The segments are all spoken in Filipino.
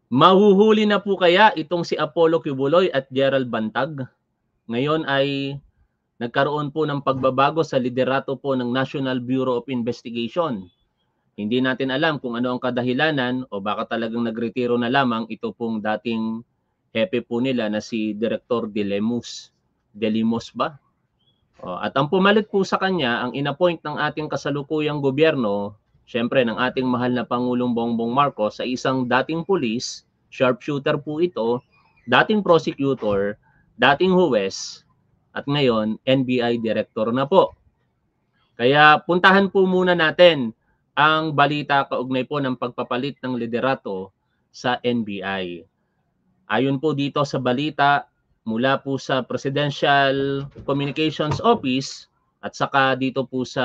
Mahuhuli na po kaya itong si Apollo Quiboloy at Gerald Bantag? Ngayon ay nagkaroon po ng pagbabago sa liderato po ng National Bureau of Investigation. Hindi natin alam kung ano ang kadahilanan o baka talagang nagretiro na lamang ito pong dating hepe po nila na si Director De Lemus. De Limos ba? At ang pumalit po sa kanya, ang inappoint ng ating kasalukuyang gobyerno, syempre ng ating mahal na Pangulong Bongbong Marcos sa isang dating pulis, sharpshooter po ito, dating prosecutor, dating huwes, at ngayon NBI Director na po. Kaya puntahan po muna natin ang balita kaugnay po ng pagpapalit ng liderato sa NBI. Ayon po dito sa balita mula po sa Presidential Communications Office at saka dito po sa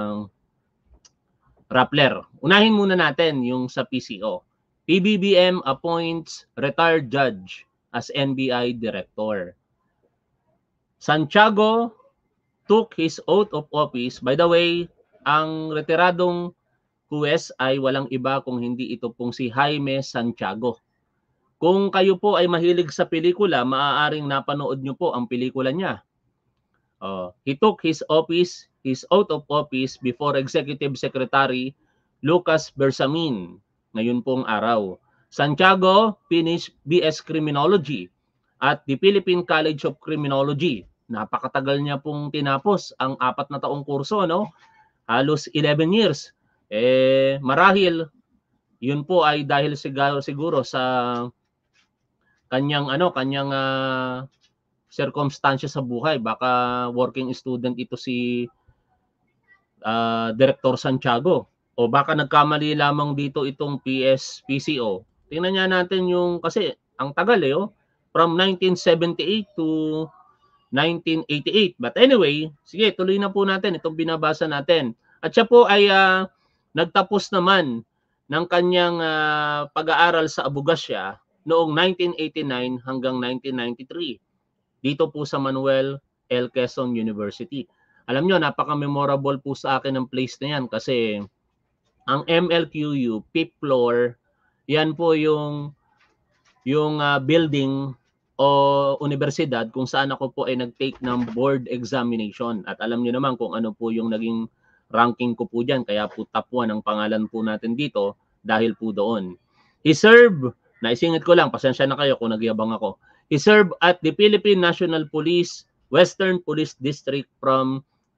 Rappler. Unahin muna natin yung sa PCO. PBBM appoints retired judge as NBI Director. Santiago took his oath of office. By the way, ang retiradong huwes ay walang iba kung hindi ito pong si Jaime Santiago. Kung kayo po ay mahilig sa pelikula, maaaring napanood nyo po ang pelikula niya. He took his oath of office before Executive Secretary Lucas Bersamin ngayon pong araw. Santiago finished BS Criminology at the Philippine College of Criminology. Napakatagal niya pong tinapos ang 4 na taong kurso, no? Halos 11 years. Marahil yun po ay dahil siguro sa kanyang circumstansya sa buhay. Baka working student ito si Director Santiago. O baka nagkamali lamang dito itong PCO. Tingnan niya natin yung, kasi ang tagal from 1978 to 1988. But anyway, sige, tuloy na po natin itong binabasa natin. At siya po ay nagtapos naman ng kanyang pag-aaral sa abogasya noong 1989 hanggang 1993. Dito po sa Manuel L. Quezon University. Alam nyo, napaka-memorable po sa akin ang place na yan kasi ang MLQU, 5th floor, yan po yung building o universidad kung saan ako po ay nag-take ng board examination. At alam nyo naman kung ano po yung naging ranking ko po dyan. Kaya po top 1 ang pangalan po natin dito dahil po doon. He served, naisingit ko lang, pasensya na kayo kung nagyabang ako. He served at the Philippine National Police Western Police District from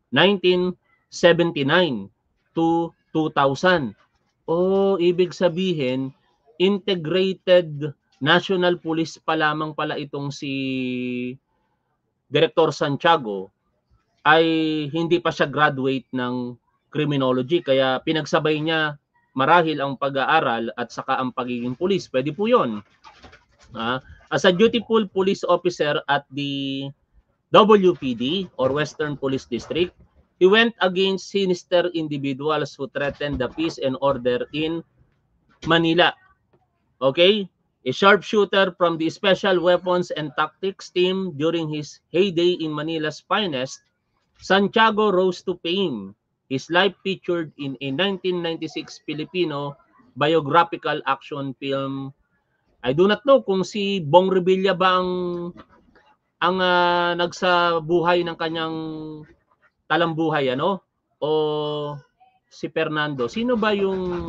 1979 to 2000. Ibig sabihin, integrated national police pa lamang pala itong si Director Santiago ay hindi pa siya graduate ng criminology. Kaya pinagsabay niya marahil ang pag-aaral at saka ang pagiging police. Pwede po yun. As a dutiful police officer at the WPD or Western Police District, he went against sinister individuals who threatened the peace and order in Manila. Okay? A sharpshooter from the Special Weapons and Tactics Team during his heyday in Manila's finest, Santiago rose to fame. His life featured in a 1996 Filipino biographical action film. I do not know kung si Bong Revilla ba ang nagsabuhay ng kanyang talambuhay o si Fernando. Sino ba yung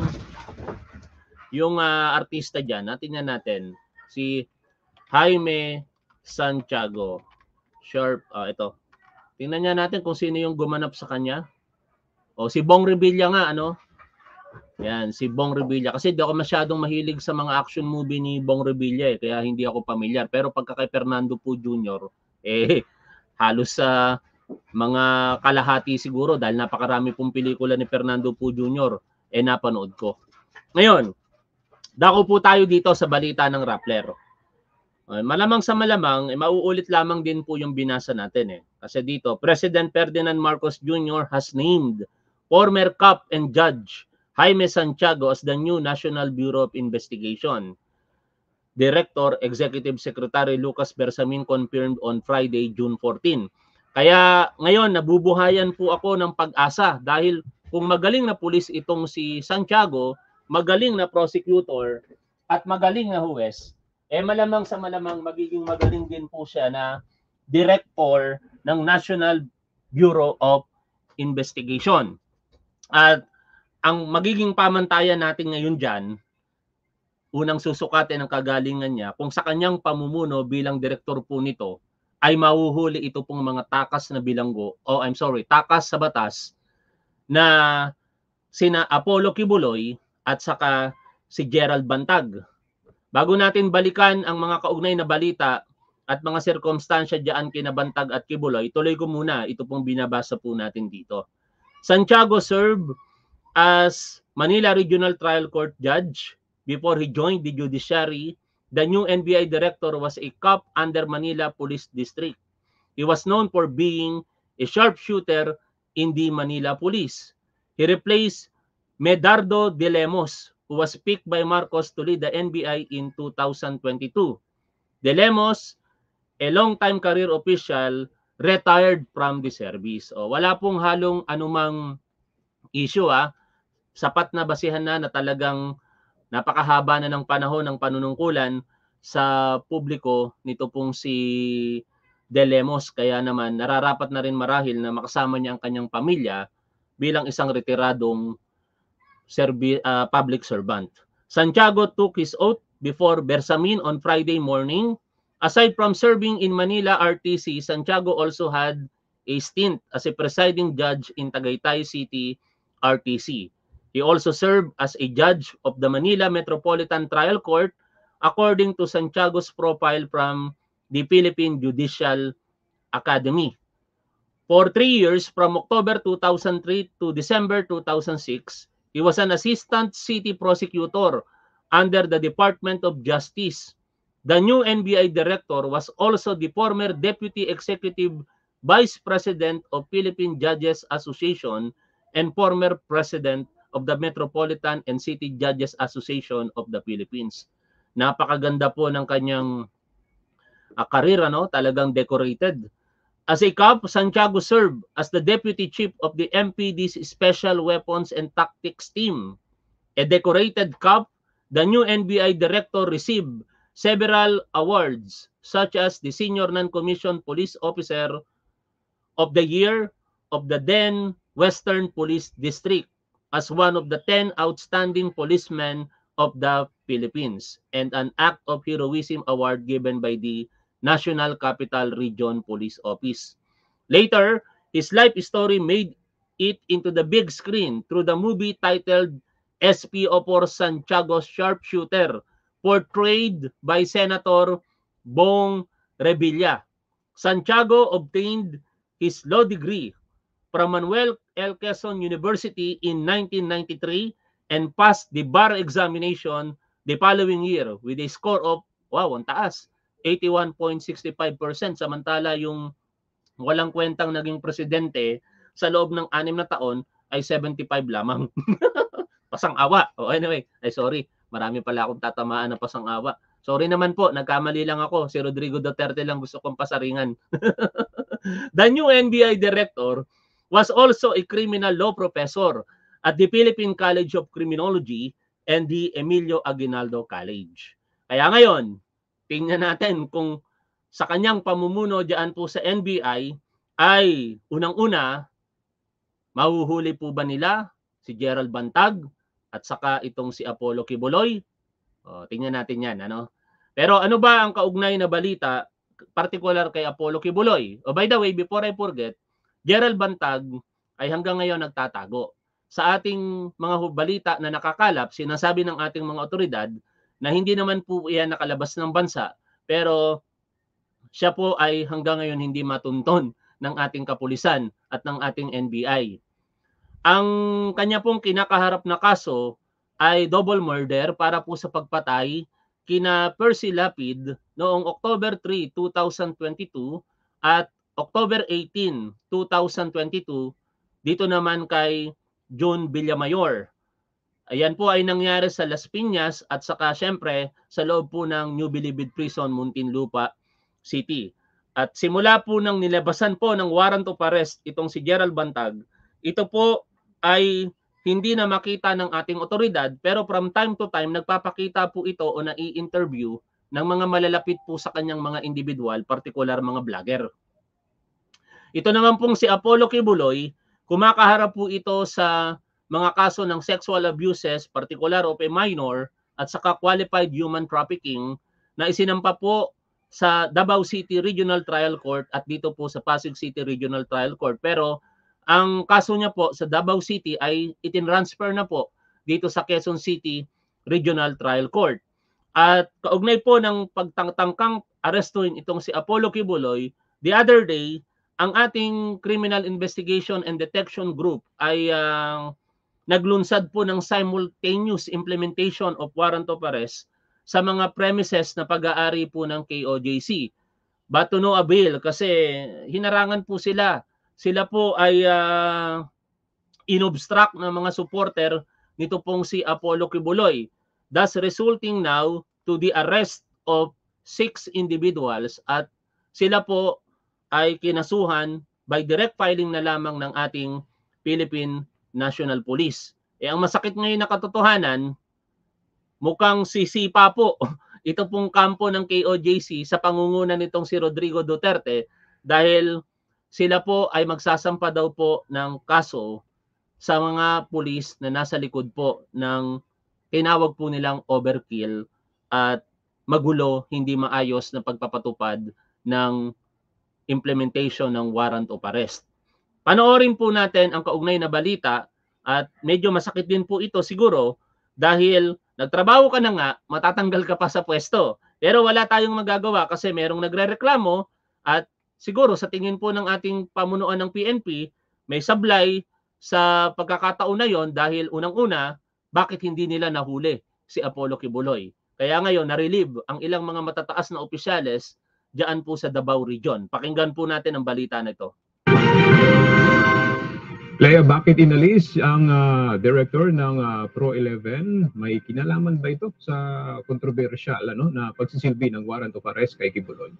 artista diyan? Tingnan natin. Si Jaime Santiago. Sharp, ito. Tingnan niya natin kung sino yung gumanap sa kanya. Si Bong Revilla nga, Yan, si Bong Revilla. Kasi di ako masyadong mahilig sa mga action movie ni Bong Revilla kaya hindi ako pamilyar. Pero pagka kay Fernando Poe Jr., halos sa mga kalahati siguro dahil napakarami pong pelikula ni Fernando Poe Jr. Napanood ko. Ngayon, dako po tayo dito sa balita ng Rappler. Malamang sa malamang, mauulit lamang din po yung binasa natin. Kasi dito, President Ferdinand Marcos Jr. has named former cop and judge Jaime Santiago as the new National Bureau of Investigation. Director, Executive Secretary Lucas Bersamin confirmed on Friday, June 14. Kaya ngayon, nabubuhayan po ako ng pag-asa dahil kung magaling na pulis itong si Santiago, magaling na prosecutor, at magaling na huwes, malamang sa malamang magiging magaling din po siya na director ng National Bureau of Investigation. At ang magiging pamantayan natin ngayon dyan, unang susukatin ang kagalingan niya kung sa kanyang pamumuno bilang direktor po nito ay mahuhuli ito pong mga takas na bilanggo, takas sa batas na sina Apollo Kibuloy at saka si Gerald Bantag. Bago natin balikan ang mga kaugnay na balita at mga sirkumstansya diyan kina Bantag at Kibuloy, tuloy ko muna ito pong binabasa po natin dito. Santiago served as Manila Regional Trial Court Judge before he joined the judiciary. The new NBI director was a cop under Manila Police District. He was known for being a sharpshooter in the Manila Police. He replaced Medardo de Lemos, who was picked by Marcos to lead the NBI in 2022. De Lemos, a long-time career official, retired from the service. Wala pong halong anumang issue. Sapat na basihan na talagang napakahaba na ng panahon ng panunungkulan sa publiko nito pong si De Lemos. Kaya naman nararapat na rin marahil na makasama niya ang kanyang pamilya bilang isang retiradong public servant. Santiago took his oath before Bersamin on Friday morning. Aside from serving in Manila RTC, Santiago also had a stint as a presiding judge in Tagaytay City RTC. He also served as a judge of the Manila Metropolitan Trial Court, according to Santiago's profile from the Philippine Judicial Academy. For 3 years, from October 2003 to December 2006, he was an assistant city prosecutor under the Department of Justice. The new NBI director was also the former Deputy Executive Vice President of Philippine Judges Association and former President of the Metropolitan and City Judges Association of the Philippines. Napakaganda po ng kanyang karera, talagang decorated. As a cop, Santiago served as the Deputy Chief of the MPD's Special Weapons and Tactics Team. A decorated cop, the new NBI director received several awards such as the Senior Non-Commissioned Police Officer of the Year of the then Western Police District as one of the 10 outstanding policemen of the Philippines, and an Act of Heroism Award given by the National Capital Region Police Office. Later, his life story made it into the big screen through the movie titled SPO for Santiago Sharpshooter, portrayed by Senator Bong Revilla. Santiago obtained his law degree from Manuel L. Quezon University in 1993 and passed the bar examination the following year with a score of, ang taas, 81.65%. Samantala yung walang kwentang naging presidente sa loob ng 6 na taon ay 75 lamang. Pasang-awa. Anyway, sorry. Marami pala akong tatamaan na pasang-awa. Sorry naman po, nagkamali lang ako. Si Rodrigo Duterte lang gusto kong pasaringan. The new NBI director was also a criminal law professor at the Philippine College of Criminology and the Emilio Aguinaldo College. Kaya ngayon, tingnan natin kung sa kanyang pamumuno diyan po sa NBI ay unang-una, mahuhuli po ba nila si Gerald Bantag at saka itong si Apollo Kibuloy? Tingnan natin yan. Pero ano ba ang kaugnay na balita, particular kay Apollo Kibuloy? By the way, before I forget, Gerald Bantag ay hanggang ngayon nagtatago. Sa ating mga balita na nakakalap, sinasabi ng ating mga otoridad na hindi naman po iyan nakalabas ng bansa, pero siya po ay hanggang ngayon hindi matunton ng ating kapulisan at ng ating NBI. Ang kanya pong kinakaharap na kaso ay double murder para po sa pagpatay kina Percy Lapid noong October 3, 2022 at October 18, 2022 dito naman kay John Villamayor. Ayan po ay nangyari sa Las Piñas at saka syempre sa loob po ng New Bilibid Prison, Muntinlupa City. At simula po nang nilabasan po ng warrant of arrest itong si Gerald Bantag, ito po ay hindi na makita ng ating otoridad, pero from time to time nagpapakita po ito o nai-interview ng mga malalapit po sa kanyang mga individual, particular mga vlogger. Ito naman pong si Apollo Kibuloy, kumakaharap po ito sa mga kaso ng sexual abuses, particular of a minor, at saka qualified human trafficking na isinampa po sa Davao City Regional Trial Court at dito po sa Pasig City Regional Trial Court. Pero ang kaso niya po sa Davao City ay itinransfer na po dito sa Quezon City Regional Trial Court. At kaugnay po ng pagtangtangkang arestuhin itong si Apollo Kibuloy, the other day, ang ating Criminal Investigation and Detection Group ay naglunsad po ng simultaneous implementation of warrant of arrest sa mga premises na pag-aari po ng KOJC. But to no avail kasi hinarangan po sila. Sila po ay inobstruct ng mga supporter nito pong si Apollo Kibuloy, thus resulting now to the arrest of 6 individuals at sila po ay kinasuhan by direct filing na lamang ng ating Philippine National Police. Ang masakit ngayon na katotohanan, mukhang sisipa po ito pong kampo ng KOJC sa pangunguna nitong si Rodrigo Duterte dahil sila po ay magsasampa daw po ng kaso sa mga pulis na nasa likod po ng tinawag po nilang overkill at magulo, hindi maayos na pagpapatupad ng implementation ng warrant of arrest. Panoorin po natin ang kaugnay na balita at medyo masakit din po ito siguro dahil nagtrabaho ka na nga, matatanggal ka pa sa pwesto. Pero wala tayong magagawa kasi merong nagrereklamo at siguro sa tingin po ng ating pamunuan ng PNP, may sablay sa pagkakataon na yon dahil unang-una, bakit hindi nila nahuli si Apollo Kibuloy? Kaya ngayon, na-relieve ang ilang mga matataas na opisyales diyan po sa Davao Region. Pakinggan po natin ang balita na ito. Lea, bakit inalis ang director ng Pro-11? May kinalaman ba ito sa kontrobersyal na pagsisilbi ng warrant of arrest kay Kibuloy?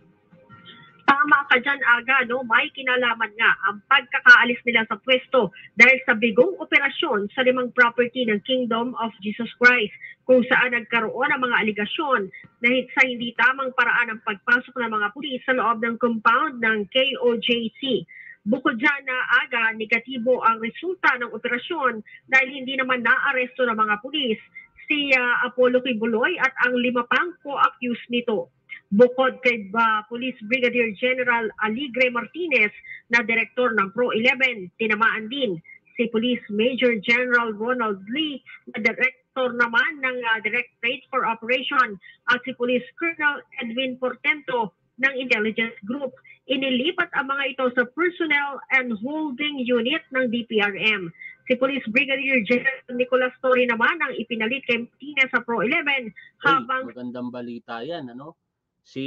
Tama ka dyan, Aga, no? May kinalaman nga ang pagkakaalis nila sa pwesto dahil sa bigong operasyon sa 5 property ng Kingdom of Jesus Christ kung saan nagkaroon ng mga aligasyon na sa hindi tamang paraan ng pagpasok ng mga pulis sa loob ng compound ng KOJC. Bukod dyan na Aga, negatibo ang resulta ng operasyon dahil hindi naman naaresto ng mga pulis si Apollo Kibuloy at ang 5 pang co-accused nito. Bukod kay Police Brigadier General Aligre Martinez na direktor ng Pro-11, tinamaan din si Police Major General Ronald Lee na direktor naman ng Directorate for Operation at si Police Colonel Edwin Portento ng Intelligence Group. Inilipat ang mga ito sa Personnel and Holding Unit ng DPRM. Si Police Brigadier General Nicolas Torre naman ang ipinalit kay Martinez sa Pro-11 habang... Magandang balita yan, ano? Si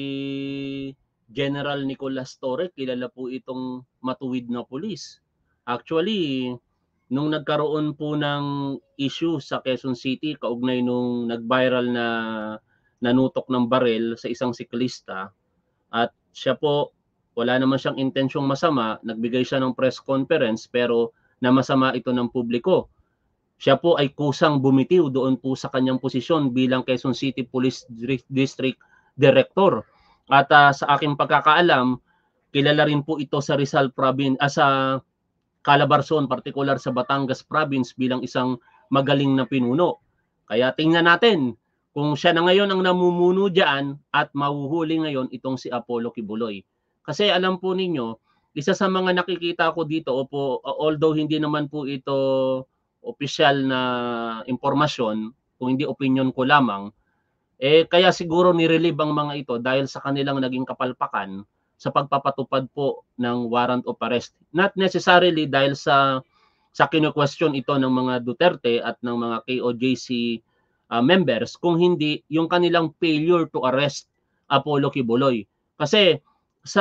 General Nicolas Torre, kilala po itong matuwid na pulis. Actually, nung nagkaroon po ng issue sa Quezon City, kaugnay nung nag-viral na nanutok ng barel sa isang siklista, at siya po, wala naman siyang intensyong masama, nagbigay siya ng press conference pero namasama ito ng publiko. Siya po ay kusang bumitiw doon po sa kanyang posisyon bilang Quezon City Police District Director. At sa aking pagkakaalam, kilala rin po ito sa Rizal Province, sa Calabarzon, particular sa Batangas Province bilang isang magaling na pinuno. Kaya tingnan natin kung siya na ngayon ang namumuno diyan at mahuhuli ngayon itong si Apollo Kibuloy. Kasi alam po ninyo, isa sa mga nakikita ko dito, although hindi naman po ito opisyal na impormasyon, kung hindi opinion ko lamang, kaya siguro nirelieve ang mga ito dahil sa kanilang naging kapalpakan sa pagpapatupad po ng warrant of arrest. Not necessarily dahil sa kino-question ito ng mga Duterte at ng mga KOJC members, kung hindi yung kanilang failure to arrest Apollo Kibuloy. Kasi sa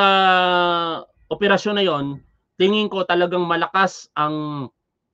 operasyon na yon, tingin ko talagang malakas ang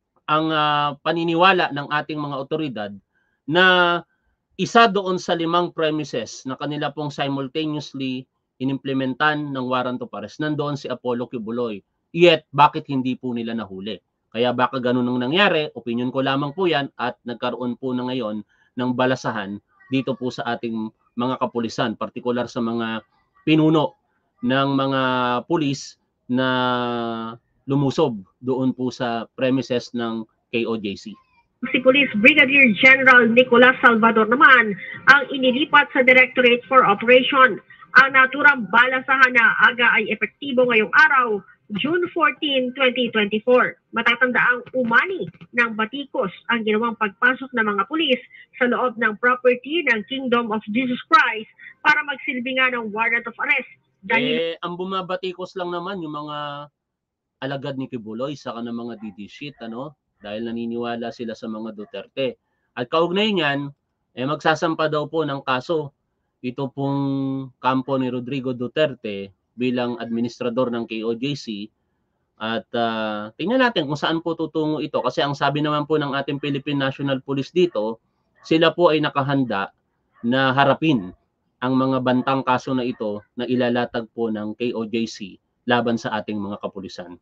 paniniwala ng ating mga otoridad na isa doon sa 5 premises na kanila pong simultaneously inimplementan ng warrant of arrest, nandoon si Apollo Kibuloy. Yet, bakit hindi po nila nahuli? Kaya baka ganun ang nangyari, opinion ko lamang po yan, at nagkaroon po na ngayon ng balasahan dito po sa ating mga kapulisan, partikular sa mga pinuno ng mga pulis na lumusob doon po sa premises ng KOJC. Si Police Brigadier General Nicolas Salvador naman ang inilipat sa Directorate for Operation. Ang naturang balasahan na aga ay epektibo ngayong araw, June 14, 2024. Matatanda ang umani ng batikos ang ginawang pagpasok ng mga pulis sa loob ng property ng Kingdom of Jesus Christ para magsilbi nga ng warrant of arrest. Dahil ang bumabatikos lang naman yung mga alagad ni Kibuloy saka ng mga didishit, ano? Dahil naniniwala sila sa mga Duterte. At kaugnay niyan, magsasampa daw po ng kaso ito pong kampo ni Rodrigo Duterte bilang administrador ng KOJC. At tingnan natin kung saan po tutungo ito. Kasi ang sabi naman po ng ating Philippine National Police dito, sila po ay nakahanda na harapin ang mga bantang kaso na ito na ilalatag po ng KOJC laban sa ating mga kapulisan.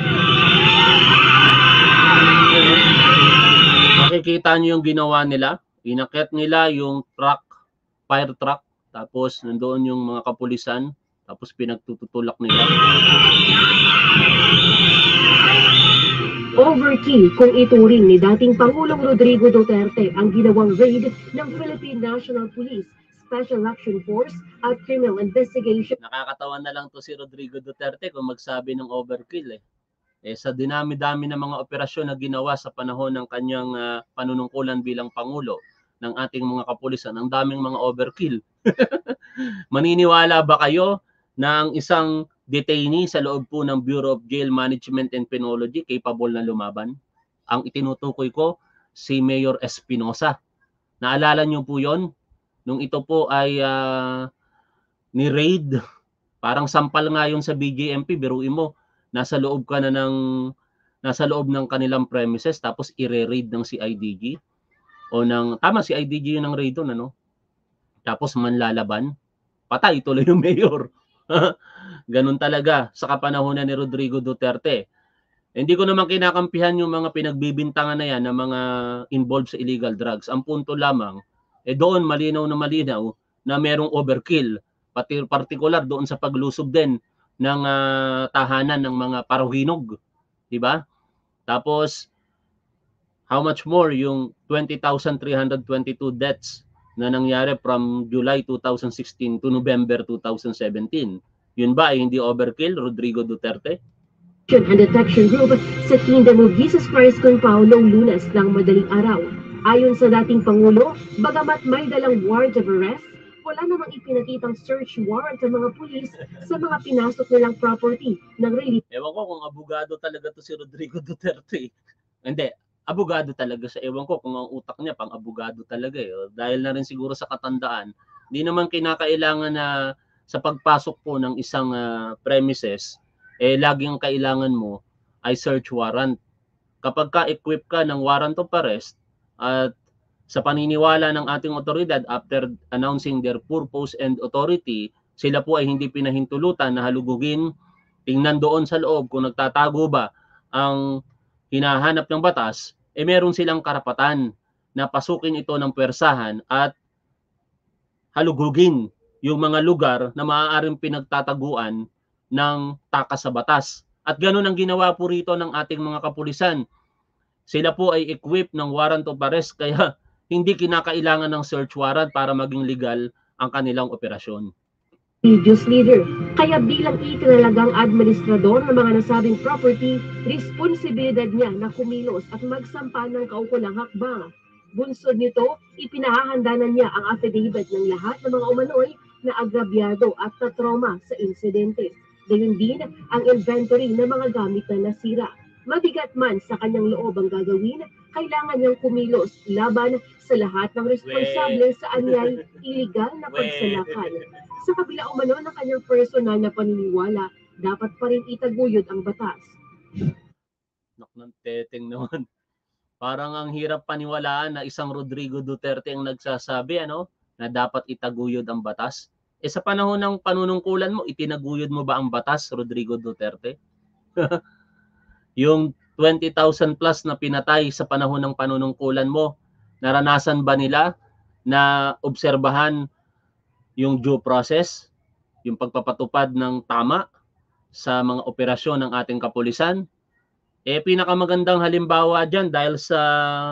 Makikita niyo yung ginawa nila. Inakyat nila yung truck, fire truck, tapos nandoon yung mga kapulisan, tapos pinagtutulak nila. Overkill kung ituring ni dating Pangulong Rodrigo Duterte ang ginawang raid ng Philippine National Police, Special Action Force at Criminal Investigation. Nakakatawa na lang to si Rodrigo Duterte kung magsabi ng overkill sa dinami-dami ng mga operasyon na ginawa sa panahon ng kanyang panunungkulan bilang Pangulo ng ating mga kapulisan, ang daming mga overkill. Maniniwala ba kayo na ang isang detainee sa loob po ng Bureau of Jail Management and Penology capable na lumaban? Ang itinutukoy ko, si Mayor Espinosa. Naalala niyo po yon? Nung ito po ay ni-raid, parang sampal nga yun sa BJMP, biruin mo, nasa loob ng kanilang premises, tapos i-raid ng CIDG o ng CIDG yun ang raid doon, ano? Tapos manlalaban, patay tuloy yung mayor. Ganun talaga sa kapanahonan ni Rodrigo Duterte. Hindi ko naman kinakampihan yung mga pinagbibintangan na yan ng mga involved sa illegal drugs. Ang punto lamang, doon malinaw na merong overkill, pati partikular doon sa paglusob din ng tahanan ng mga paruhinog, di ba? Tapos how much more yung 20,322 deaths na nangyari from July 2016 to November 2017. Yun ba ay hindi overkill, Rodrigo Duterte? And Detection Group sa Kingdom of Jesus Christ Compound noong Lunes ng madaling araw. Ayon sa dating Pangulo, bagamat may dalang warrant of arrest, wala namang ipinakitang search warrant sa mga pulis sa mga pinasok nilang property ng relief. Ewan ko kung abogado talaga to si Rodrigo Duterte. Hindi, abogado talaga siya. Ewan ko kung ang utak niya pang abogado talaga Dahil na rin siguro sa katandaan, hindi naman kinakailangan na sa pagpasok po ng isang premises, laging kailangan mo ay search warrant. Kapag ka-equip ka ng warrant of arrest at sa paniniwala ng ating otoridad after announcing their purpose and authority, sila po ay hindi pinahintulutan na halugugin, tingnan doon sa loob kung nagtatago ba ang hinahanap ng batas, meron silang karapatan na pasukin ito ng pwersahan at halugugin yung mga lugar na maaaring pinagtataguan ng takas sa batas. At ganun ang ginawa po rito ng ating mga kapulisan. Sila po ay equipped ng warrant of arrest, kaya hindi kinakailangan ng search warrant para maging legal ang kanilang operasyon. Religious leader. Kaya bilang itinalagang administrador ng mga nasabing property, responsibilidad niya na kumilos at magsampa ng kaukulang hakbang. Bunsod nito, ipinahahanda na niya ang affidavit ng lahat ng mga umano'y na agrabyado at na-trauma sa insidente. Gayun din ang inventory ng mga gamit na nasira. Mabigat man sa kanyang loob ang gagawin, kailangan niyang kumilos laban sa lahat ng responsable sa anyay illegal na pagsalakan. Sa kabila umano ng kanyang personal na paniniwala, dapat pa rin itaguyod ang batas. Ng teteng naman. Parang ang hirap paniwalaan na isang Rodrigo Duterte ang nagsasabi na dapat itaguyod ang batas. Sa panahon ng panunungkulan mo, itinaguyod mo ba ang batas, Rodrigo Duterte? Yung 20,000 plus na pinatay sa panahon ng panunungkulan mo? Naranasan ba nila na obserbahan yung due process, yung pagpapatupad ng tama sa mga operasyon ng ating kapulisan? Pinakamagandang halimbawa dyan dahil sa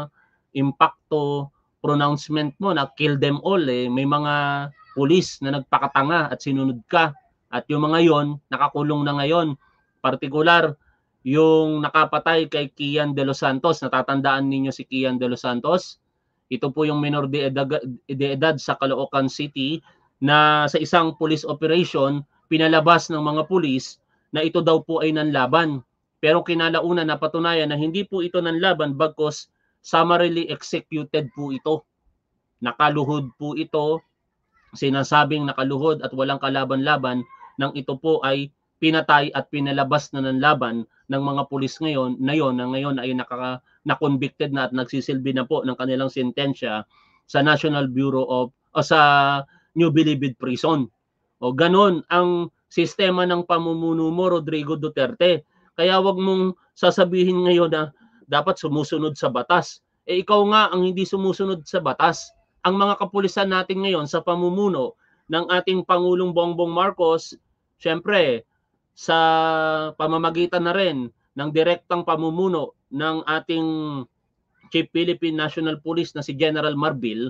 impacto pronouncement mo na kill them all, may mga pulis na nagpakatanga at sinunod ka. At yung mga yon nakakulong na ngayon. Partikular, yung nakapatay kay Kian De Los Santos. Natatandaan ninyo si Kian De Los Santos? Ito po yung minor de edad sa Caloocan City na sa isang police operation, pinalabas ng mga pulis na ito daw po ay nanlaban. Pero kinalauna napatunayan na hindi po ito nanlaban bagkus summarily executed po ito. Nakaluhod po ito, sinasabing nakaluhod at walang kalaban-laban nang ito po ay pinatay at pinalabas na ng laban ng mga pulis ngayon na ngayon ay na-convicted na at nagsisilbi na po ng kanilang sentensya sa National Bureau of sa New Bilibid Prison. O ganon ang sistema ng pamumuno mo, Rodrigo Duterte. Kaya wag mong sasabihin ngayon na dapat sumusunod sa batas. Ikaw nga ang hindi sumusunod sa batas. Ang mga kapulisan natin ngayon sa pamumuno ng ating Pangulong Bongbong Marcos, syempre sa pamamagitan na rin ng direktang pamumuno ng ating Chief Philippine National Police na si General Marbil,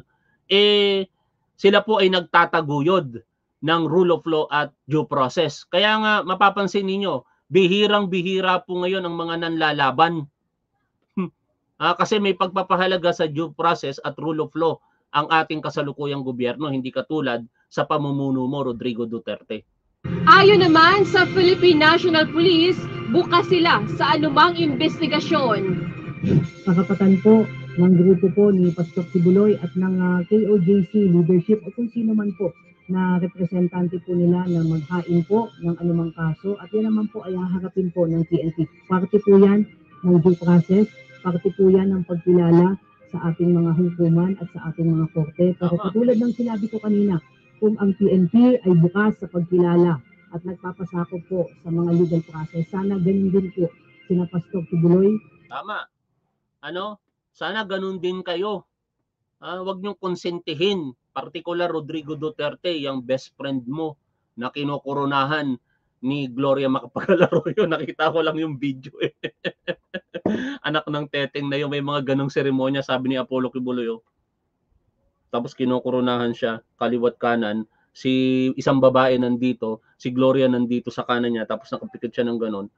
sila po ay nagtataguyod ng rule of law at due process. Kaya nga mapapansin ninyo, bihirang-bihira po ngayon ang mga nanlalaban. Kasi may pagpapahalaga sa due process at rule of law ang ating kasalukuyang gobyerno, hindi katulad sa pamumuno mo, Rodrigo Duterte. Ayon naman sa Philippine National Police, bukas sila sa anumang investigasyon. Karapatan po ng grupo po ni Pastor Kibuloy at ng KOJC leadership o kung sino man po na representante po nila na maghain po ng anumang kaso at yan naman po ay haharapin po ng PNP. Parte po yan ng due process, parte po yan ng pagkilala sa ating mga hukuman at sa ating mga korte. Pero katulad ng sinabi ko kanina, kung ang PNP ay bukas sa pagkilala at nagpapasakop po sa mga legal process, sana ganun din po sina Pastor Kibuloy. Tama. Sana ganun din kayo. Huwag niyong konsentihin, partikular Rodrigo Duterte, yung best friend mo na kinokoronahan ni Gloria Macapagal-Arroyo. Nakita ko lang yung video Anak ng teteng na yun, may mga ganong seremonya, sabi ni Apollo Kibuloy. Tapos kinokoronahan siya, kaliwat kanan, si isang babae nandito, si Gloria nandito sa kanan niya, tapos nakapikit siya ng ganon.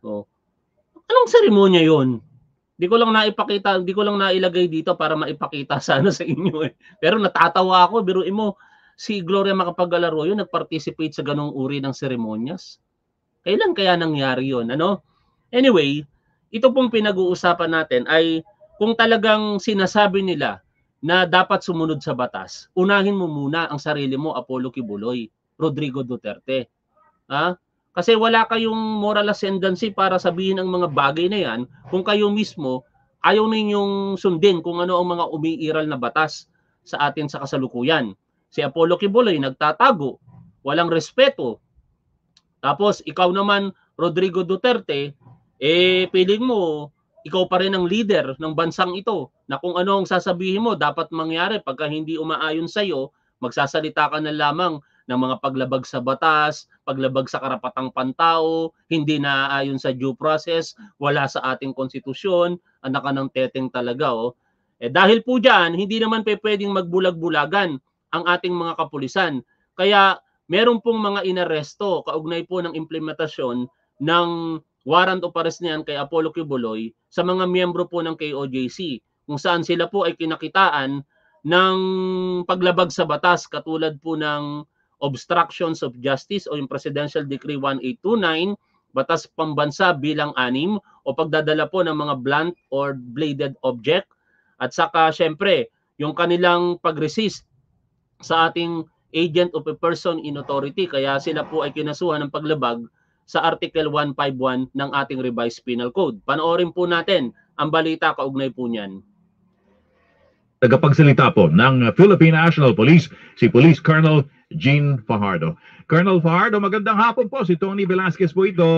Anong seremonya yun? Di ko lang naipakita, di ko lang nailagay dito para maipakita sana sa inyo Pero natatawa ako, biruin mo, si Gloria Macapagal-Arroyo nag-participate sa ganong uri ng seremonyas. Kailan kaya nangyari yun? Anyway, ito pong pinag-uusapan natin ay kung talagang sinasabi nila na dapat sumunod sa batas, unahin mo muna ang sarili mo, Apollo Kibuloy, Rodrigo Duterte. Kasi wala kayong moral ascendancy para sabihin ang mga bagay na yan kung kayo mismo ayaw ninyong sundin kung ano ang mga umiiral na batas sa atin sa kasalukuyan. Si Apollo Kibuloy nagtatago, walang respeto. Tapos ikaw naman, Rodrigo Duterte, piling mo, ikaw pa rin ang leader ng bansang ito na kung ano ang sasabihin mo dapat mangyari pagka hindi umaayon sa iyo, magsasalita ka na lamang ng mga paglabag sa batas, paglabag sa karapatang pantao, hindi naaayon sa due process, wala sa ating konstitusyon, anak ka ng teteng talaga. Dahil po dyan, hindi naman pwedeng magbulag-bulagan ang ating mga kapulisan. Kaya meron pong mga inaresto kaugnay po ng implementasyon ng warrant of arrest niyan kay Apollo Kibuloy sa mga miyembro po ng KOJC, kung saan sila po ay kinakitaan ng paglabag sa batas katulad po ng obstructions of justice o yung Presidential Decree 1829, batas pambansa bilang 6 o pagdadala po ng mga blunt or bladed object at saka syempre yung kanilang pag-resist sa ating agent of a person in authority, kaya sila po ay kinasuhan ng paglabag sa Article 151 ng ating Revised Penal Code. Panoorin po natin ang balita kaugnay po niyan. Tagapagsalita po ng Philippine National Police, si Police Colonel Jean Fajardo. Colonel Fajardo, magandang hapon po. Si Tony Velasquez po ito.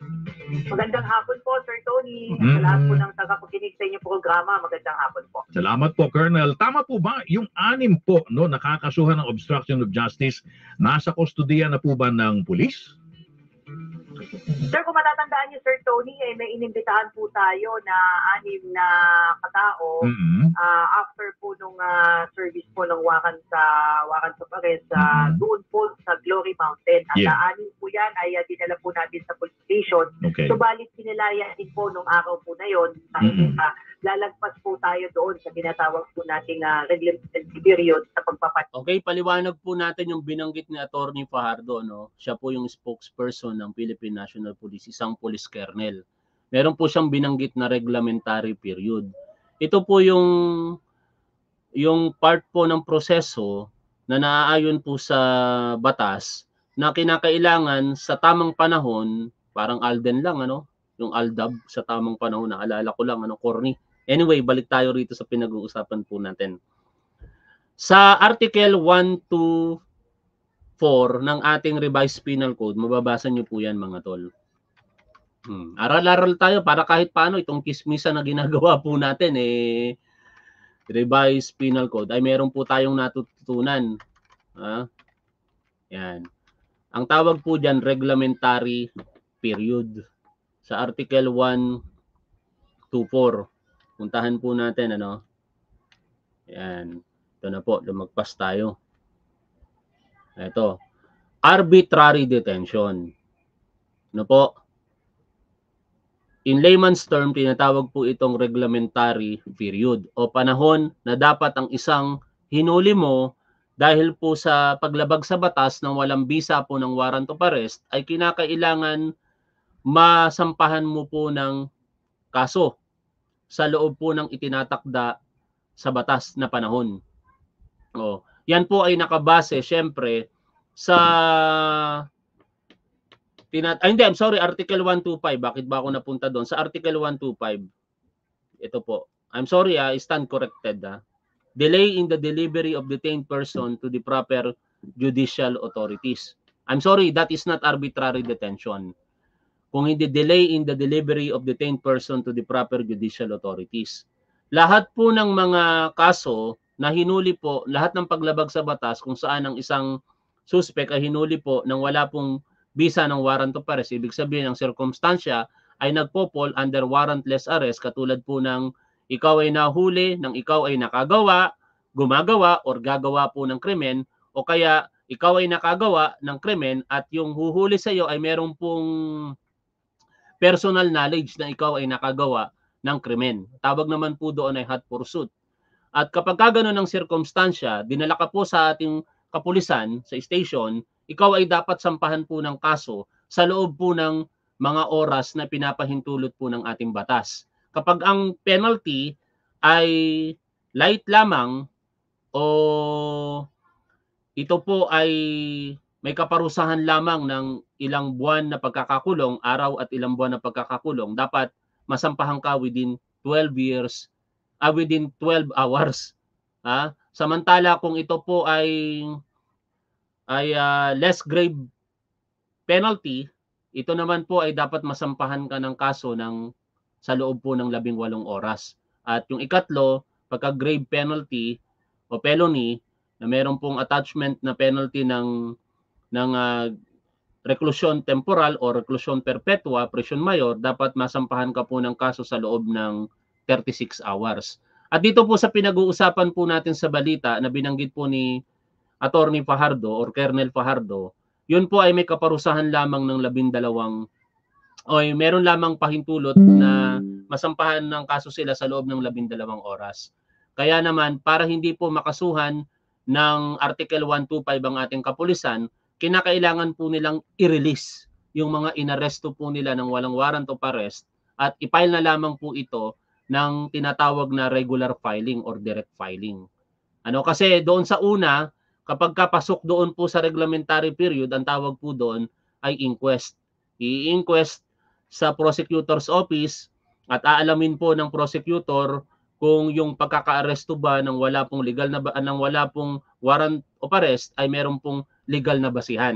Magandang hapon po, Sir Tony. At sa lahat po ng tagapakinig sa inyong programa, magandang hapon po. Salamat po, Colonel. Tama po ba yung 6 po nakakasuhan ng obstruction of justice, nasa kustodiya na po ba ng pulis? Sir, kung matatandaan niyo, Sir Tony, may inimbitahan po tayo na 6 na katao after po nung service po ng warrant of arrest doon po sa Glory Mountain. At 6 po yan ay dinala po natin sa police station. Okay. Subalit sinilaya din po nung araw po na yun. Lalagpas po tayo doon sa tinatawag po nating reglemented period sa pagpapat. Okay, paliwanag po natin yung binanggit ni Attorney Fajardo, no? Siya po yung spokesperson ng Philippine National Police, isang police colonel. Meron po siyang binanggit na reglementary period. Ito po yung part po ng proseso na naaayon po sa batas na kinakailangan sa tamang panahon, parang Alden lang, ano? Yung ALDAB sa tamang panahon, naalala ko lang, ano, corny. Anyway, balik tayo rito sa pinag-uusapan po natin. Sa Article 124 ng ating Revised Penal Code, mababasa niyo po yan, mga tol. Aral-aral tayo para kahit paano itong kismisa na ginagawa po natin, Revised Penal Code, ay meron po tayong natutunan. Yan. Ang tawag po dyan, reglementary period. Sa Article 124. Puntahan po natin, ano? Yan. Ito na po, lumagpas tayo. Ito. Arbitrary detention. Ano po? In layman's term, tinatawag po itong reglementary period o panahon na dapat ang isang hinuli mo dahil po sa paglabag sa batas ng walang bisa po ng warrant of arrest ay kinakailangan masampahan mo po ng kaso sa loob po ng itinatakda sa batas na panahon. Yan po ay nakabase syempre sa Article 125. Bakit ba ako napunta doon? Sa Article 125. Ito po. I'm sorry, I stand corrected. Delay in the delivery of detained person to the proper judicial authorities. I'm sorry, that is not arbitrary detention. Kung hindi delay in the delivery of detained person to the proper judicial authorities. Lahat po ng mga kaso na hinuli po, lahat ng paglabag sa batas kung saan ang isang suspect ay hinuli po nang wala pong bisa ng warrant of arrest, ibig sabihin ang sirkumstansya ay nagpo-fall under warrantless arrest, katulad po ng ikaw ay nahuli, nang ikaw ay nakagawa, gumagawa, or gagawa po ng krimen, o kaya ikaw ay nakagawa ng krimen at yung huhuli sa iyo ay merong pong personal knowledge na ikaw ay nakagawa ng krimen. Tawag naman po doon ay hot pursuit. At kapag gano'n ng sirkumstansya, dinala ka po sa ating kapulisan, sa station, ikaw ay dapat sampahan po ng kaso sa loob po ng mga oras na pinapahintulot po ng ating batas. Kapag ang penalty ay light lamang o ito po ay may kaparusahan lamang ng ilang buwan na pagkakakulong, araw at ilang buwan na pagkakakulong, dapat masampahan ka within 12 hours. Samantala kung ito po ay less grave penalty, ito naman po ay dapat masampahan ka ng kaso sa loob po ng 18 oras. At yung ikatlo, pagka grave penalty o felony, na meron pong attachment na penalty ng reclusion temporal o reclusion perpetua, prison mayor, dapat masampahan ka po ng kaso sa loob ng 36 hours. At dito po sa pinag-uusapan po natin sa balita na binanggit po ni Attorney Fajardo or Colonel Fajardo, yun po ay may kaparusahan lamang ng 12 o meron lamang pahintulot na masampahan ng kaso sila sa loob ng 12 oras. Kaya naman, para hindi po makasuhan ng Article 125 ang ating kapulisan, kinakailangan po nilang i-release yung mga inaresto po nila ng walang warrant of arrest at i-file na lamang po ito ng tinatawag na regular filing or direct filing. Kasi doon sa una, kapag kapasok doon po sa reglementary period, ang tawag po doon ay inquest. I-inquest sa prosecutor's office at aalamin po ng prosecutor kung yung pagkaka-aresto ba ng wala pong warrant of arrest ay meron pong legal na basihan.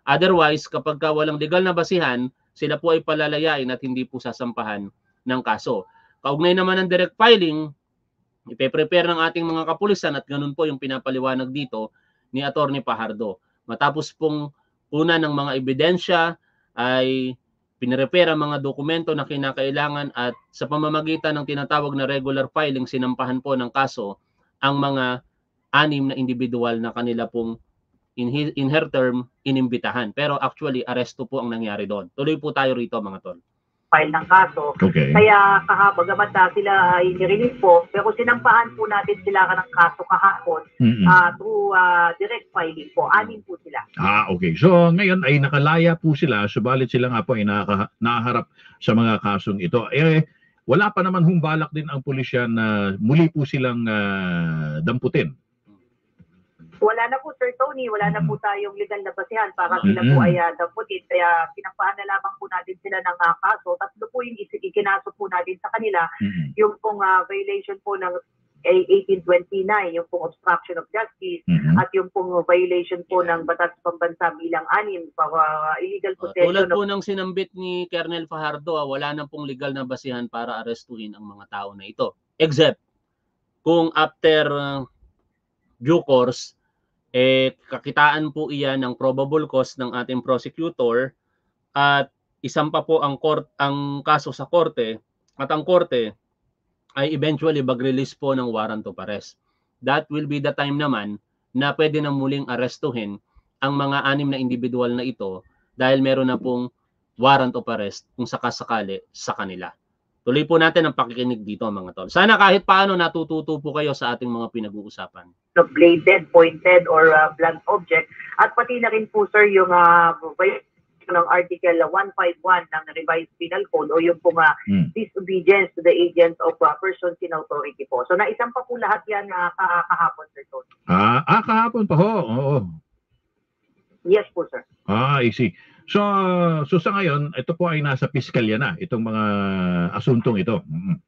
Otherwise, kapag walang legal na basihan, sila po ay palalayain at hindi po sasampahan ng kaso. Kaugnay naman ng direct filing, ipe-prepare ng ating mga kapulisan at ganun po yung pinapaliwanag dito ni Attorney Fajardo. Matapos pong una ng mga ebidensya ay pinirepare ang mga dokumento na kinakailangan at sa pamamagitan ng tinatawag na regular filing, sinampahan po ng kaso ang mga 6 na individual na kanila pong in her term inimbitahan. Pero actually, aresto po ang nangyari doon. Tuloy po tayo rito mga tol. File ng kaso. Okay. Kaya bagamat sila ay nirelease po, pero sinampahan po natin sila ng kaso kahapon through direct filing po. 6 po sila. Okay. So ngayon ay nakalaya po sila, subalit sila nga po ay naharap sa mga kasong ito. Wala pa naman humbalak din ang pulisya na muli po silang damputin. Wala na po, Sir Tony, wala na po tayong legal na basihan para sila po ay damputin. Kaya sinampahan na lamang po natin sila ng kaso. 3 po yung ikinaso po natin sa kanila. Yung pong violation po ng 1829, yung pong obstruction of justice, at yung pong violation po ng Batas Pambansa bilang 6, illegal possession. Tulad po ng sinambit ni Colonel Fajardo, wala na pong legal na basihan para arestuhin ang mga tao na ito. Except kung after due course, kakitaan po iyan ng probable cause ng ating prosecutor at isampa po ang kaso sa korte at ang korte ay eventually mag-release po ng warrant of arrest. That will be the time naman na pwede na muling arestuhin ang mga 6 na individual na ito dahil meron na pong warrant of arrest kung sakasakali sa kanila. Tuloy po natin ang pakikinig dito mga tol. Sana kahit paano natututo po kayo sa ating mga pinag-uusapan. Bladed, pointed, or blunt object. At pati na rin po, sir, yung ng Article 151 ng Revised Penal Code o yung pong disobedience to the agents of persons in authority po. So naisampa po lahat yan kahapon, sir. Kahapon pa ho. Oo. Yes po, sir. I see. So sa ngayon, ito po ay nasa piskalya na, itong mga asuntong ito.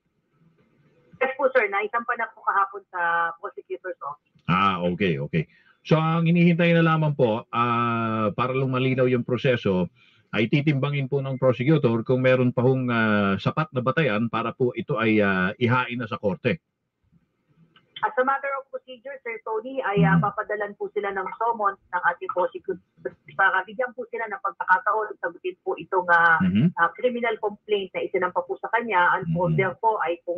Yes po, sir. Naisampa na po kahapon sa prosecutor's office. Okay. So ang hinihintay na lamang po, para lang malinaw yung proseso, ay titimbangin po ng prosecutor kung meron pa hong sapat na batayan para po ito ay ihain na sa korte. As a matter of procedure, Sir Tony, ay papadalan po sila ng summons ng ating prosecutor para bigyan po sila ng pagkakataon sagutin po itong criminal complaint na isinampa po sa kanya, and from there po ay kung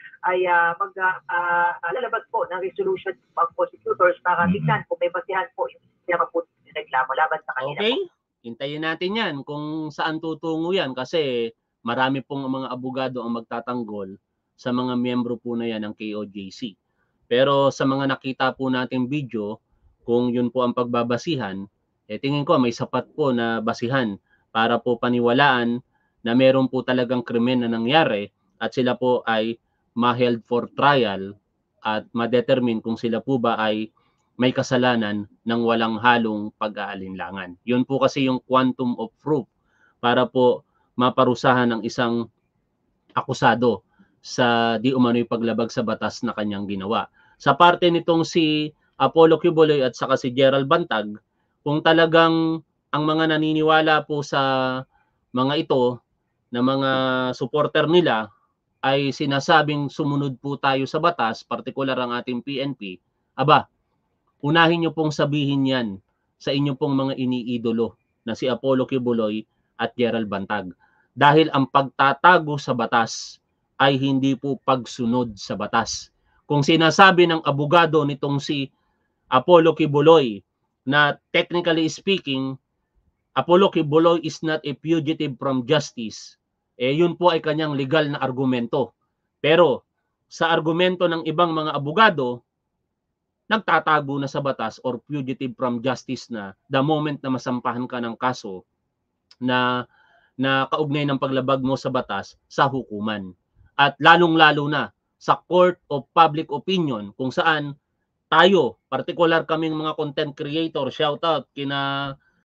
lalabas po ng resolution ng prosecutors para bigyan kung may basihan po yung po reklamo laban sa kanila. Okay, hintayin natin yan kung saan tutungo yan kasi marami pong mga abogado ang magtatanggol sa mga miyembro po na yan ng KOJC. Pero sa mga nakita po nating video, kung yun po ang pagbabasihan, tingin ko may sapat po na basihan para po paniwalaan na meron po talagang krimen na nangyari at sila po ay ma-held for trial at ma-determine kung sila po ba ay may kasalanan ng walang halong pag-aalinlangan. Yun po kasi yung quantum of proof para po maparusahan ng isang akusado sa di umano'y paglabag sa batas na kanyang ginawa. Sa parte nitong si Apollo Quiboloy at saka si Gerald Bantag, kung talagang ang mga naniniwala po sa mga ito na mga supporter nila ay sinasabing sumunod po tayo sa batas, partikular ang ating PNP, unahin nyo pong sabihin yan sa inyo pong mga iniidolo na si Apollo Quiboloy at Gerald Bantag. Dahil ang pagtatago sa batas ay hindi po pagsunod sa batas. Kung sinasabi ng abogado nitong si Apollo Quiboloy na technically speaking, Apollo Quiboloy is not a fugitive from justice, yun po ay kanyang legal na argumento. Pero sa argumento ng ibang mga abogado, nagtatago na sa batas or fugitive from justice na the moment na masampahan ka ng kaso na kaugnay ng paglabag mo sa batas sa hukuman. At lalong-lalo na sa court of public opinion kung saan tayo, particular kaming mga content creator, shout out kina